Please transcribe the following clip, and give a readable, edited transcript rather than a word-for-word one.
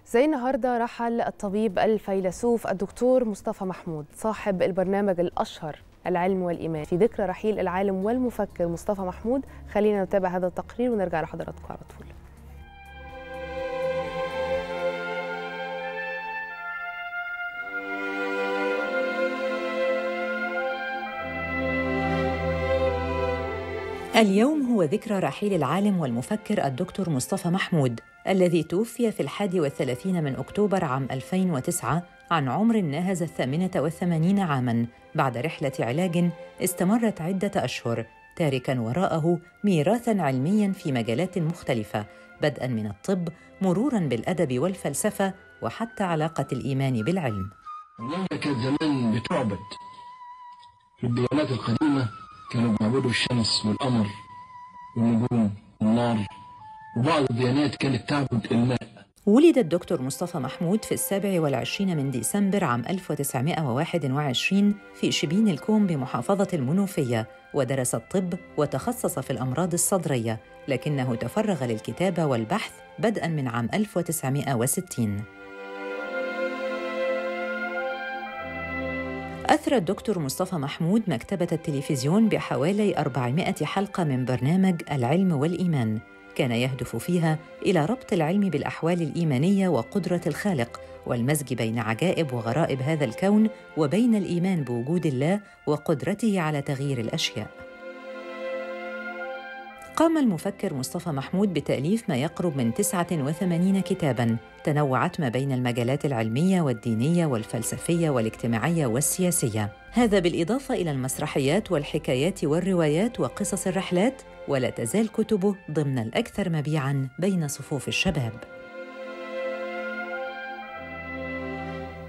زي النهارده رحل الطبيب الفيلسوف الدكتور مصطفى محمود صاحب البرنامج الأشهر العلم والإيمان. في ذكرى رحيل العالم والمفكر مصطفى محمود خلينا نتابع هذا التقرير ونرجع لحضراتكم على طول. اليوم هو ذكرى رحيل العالم والمفكر الدكتور مصطفى محمود الذي توفي في 31 من أكتوبر عام 2009 عن عمر ناهز 88 عاماً بعد رحلة علاج استمرت عدة أشهر، تاركاً وراءه ميراثاً علمياً في مجالات مختلفة، بدءاً من الطب مروراً بالأدب والفلسفة وحتى علاقة الإيمان بالعلم. المملكة كانت زمان بتعبد في الديانات القديمة، كانوا بيعبدوا الشمس والقمر والنجوم والنار، وبعض الديانات كانت تعبد الماء. ولد الدكتور مصطفى محمود في 27 من ديسمبر عام 1921 في شبين الكوم بمحافظة المنوفية، ودرس الطب وتخصص في الأمراض الصدرية، لكنه تفرغ للكتابة والبحث بدءاً من عام 1960. أثرى الدكتور مصطفى محمود مكتبة التلفزيون بحوالي 400 حلقة من برنامج العلم والإيمان، كان يهدف فيها إلى ربط العلم بالأحوال الإيمانية وقدرة الخالق، والمزج بين عجائب وغرائب هذا الكون وبين الإيمان بوجود الله وقدرته على تغيير الأشياء. قام المفكر مصطفى محمود بتأليف ما يقرب من 89 كتاباً تنوعت ما بين المجالات العلمية والدينية والفلسفية والاجتماعية والسياسية، هذا بالإضافة إلى المسرحيات والحكايات والروايات وقصص الرحلات، ولا تزال كتبه ضمن الأكثر مبيعاً بين صفوف الشباب.